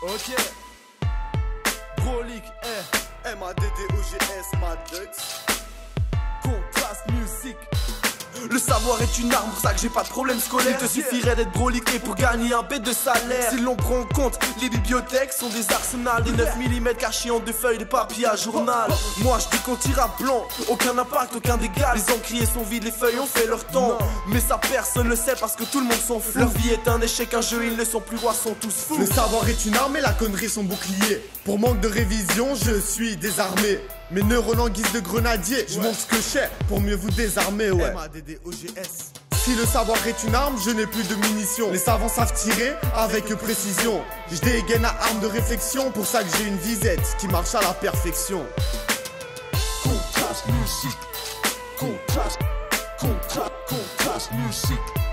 Ok. Brolic, MADDOGS, Madux. Contraste music. Le savoir est une arme, pour ça que j'ai pas de problème scolaire. Il te suffirait d'être broliqué pour gagner un bête de salaire. Si l'on prend en compte, les bibliothèques sont des arsenals. Des 9 mm cachés en 2 feuilles de papier à journal. Moi je dis qu'on tire à blanc, aucun impact, aucun dégât. Les encriers sont vides, les feuilles ont fait leur temps. Mais ça personne le sait parce que tout le monde s'en fout. Leur vie est un échec, un jeu, ils ne sont plus rois, sont tous fous. Le savoir est une arme et la connerie son bouclier. Pour manque de révision, je suis désarmé. Mes neurones en guise de grenadier, je montre ce que je sais pour mieux vous désarmer, ouais. MADDOGS. Si le savoir est une arme, je n'ai plus de munitions. Les savants savent tirer avec précision. Je dégaine à arme de réflexion, pour ça que j'ai une visette qui marche à la perfection. Contraste music. Contraste music.